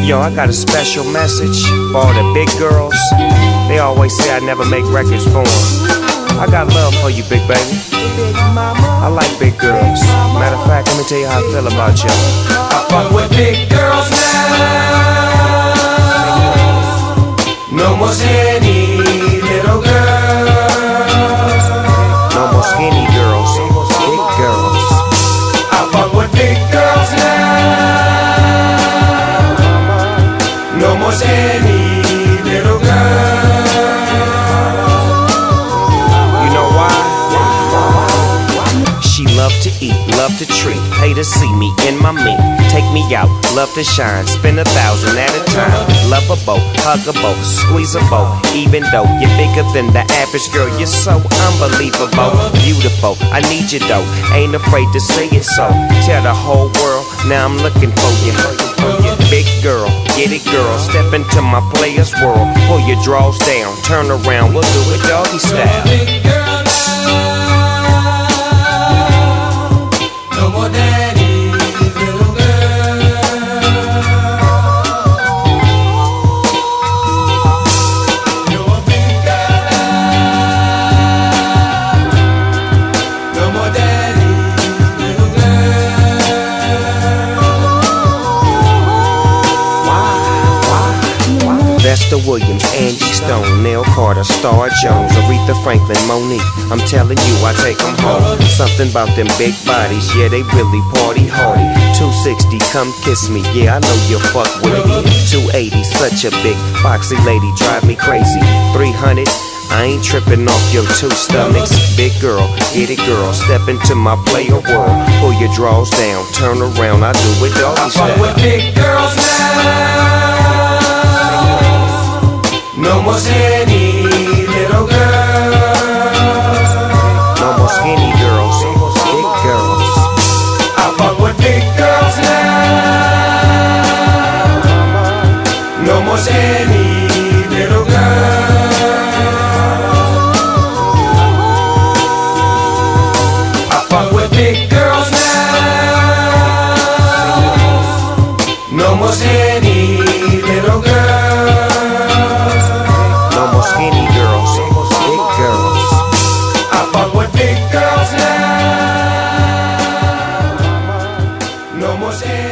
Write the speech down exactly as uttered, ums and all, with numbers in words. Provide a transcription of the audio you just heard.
Yo, I got a special message for all the big girls. They always say I never make records for them. I got love for you, big baby. I like big girls. Matter of fact, let me tell you how I feel about you. I fuck with big girls now. No more skinny little girls. No more skinny girls, big girls. I fuck with big girls now. No more skinny little girls. You know why? She love to eat, love to treat, pay to see me in my meat. Take me out, love to shine, spend a thousand at a time. Love a boat, hug a boat, squeeze a boat. Even though you're bigger than the average girl, you're so unbelievable, beautiful. I need you though, ain't afraid to say it so. Tell the whole world, now I'm looking for you. Big girl, get it girl, step into my player's world. Pull your drawers down, turn around, we'll do it doggy style. Big girl now. No more daddy, little girl. You're a big girl now. No more daddy, little girl. Vesta Williams, Angie Stone, Nell Carter, Star Jones, Aretha Franklin, Monique. I'm telling you, I take them home. Something about them big bodies, yeah, they really party hardy. two sixty, come kiss me, yeah, I know you'll fuck with me. two eighty, such a big, foxy lady, drive me crazy. three hundred, I ain't tripping off your two stomachs. Big girl, get it girl, step into my player world. Pull your drawers down, turn around, I do it doggy I fuck with style. big girls now. No more skinny little girls. No more skinny girls, big girls. I fuck with big girls now. No more skinny little girls. I fuck with big girls now. No more skinny little girls. No more skinny girls, big girls. I fuck with big girls now. No more skinny.